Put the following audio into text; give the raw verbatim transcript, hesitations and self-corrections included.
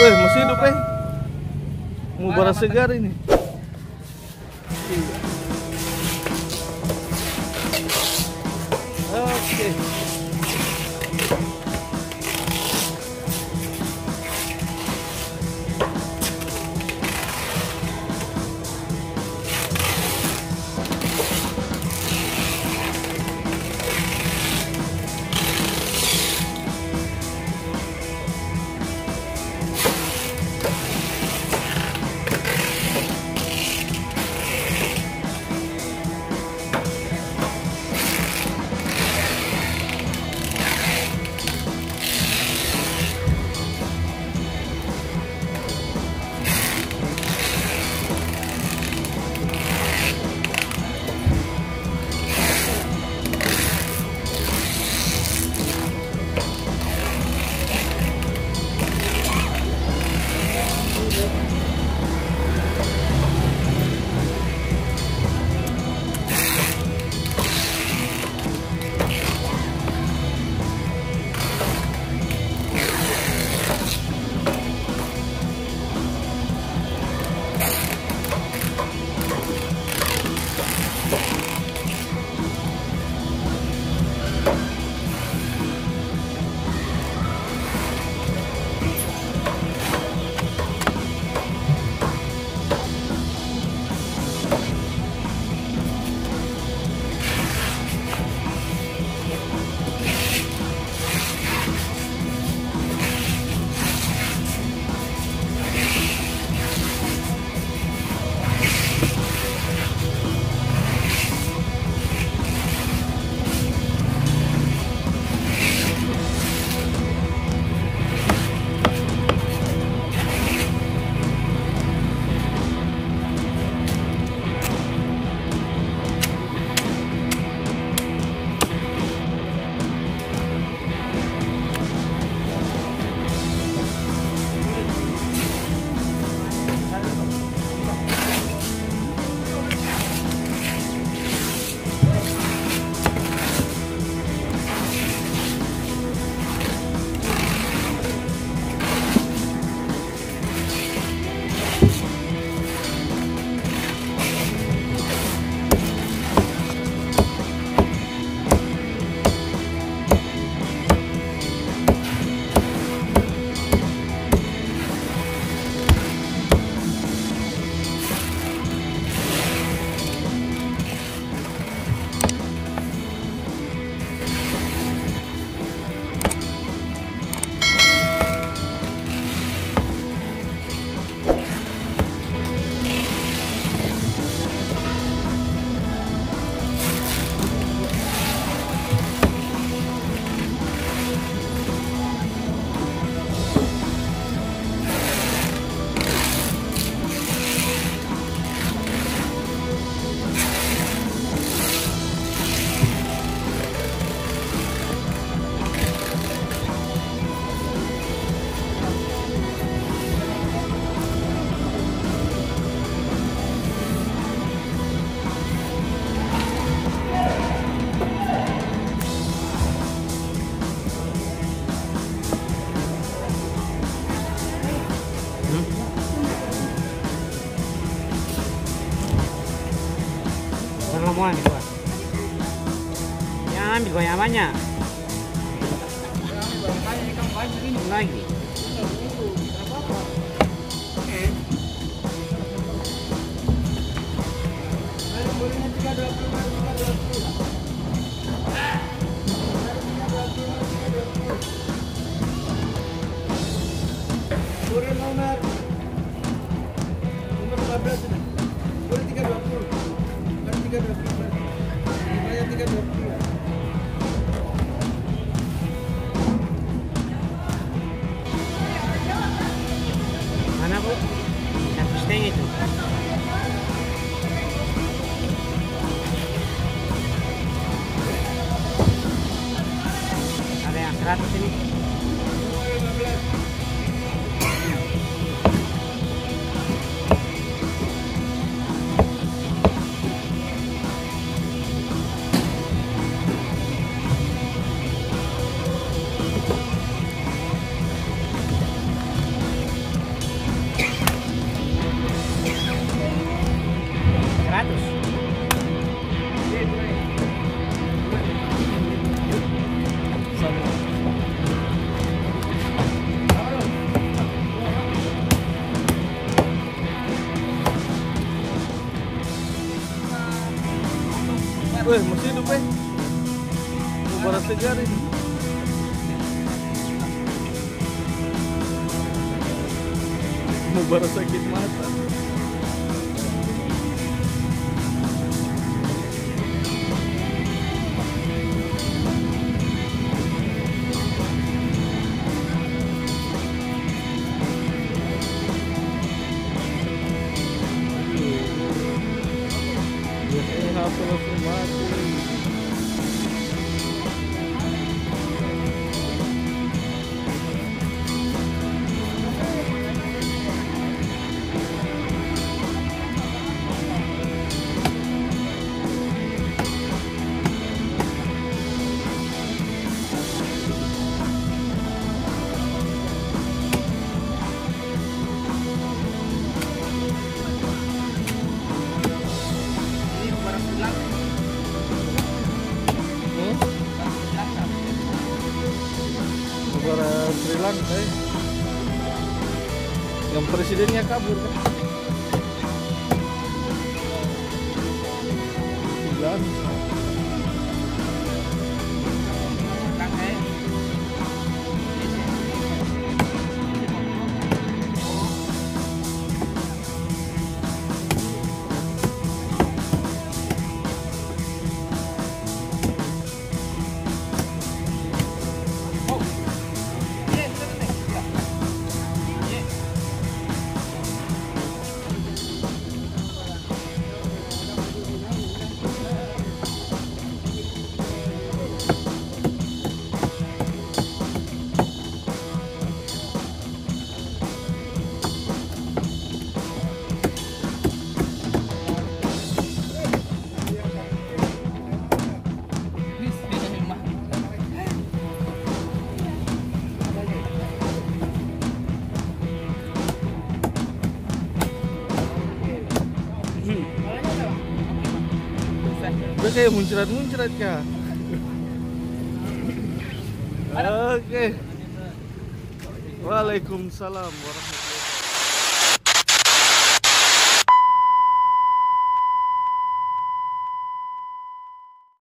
Weh, masih hidup eh. Mau bara segar ini. Oke. Semua nih gua. Yang ambil banyak banyak. Lagi. Nomor nomor lima belas ini. Boleh tiga dua puluh. Boleh tiga dua puluh. Bayar tiga dua puluh. Mana bu? Satu setengah itu. Ada yang seratus ini. ratus. Sama. Weh, masih hidup eh. Mubara segar ini. Mubara sakit mata. Biasanya H P langsung mati. Ini barang pulang. Hmm? Negara Sri Lanka ya. Yang presidennya kabur kan. Sembilan. Udah kayak muncrat-muncrat kah? Oke. Waalaikumsalam warahmatullahi wabarakatuh.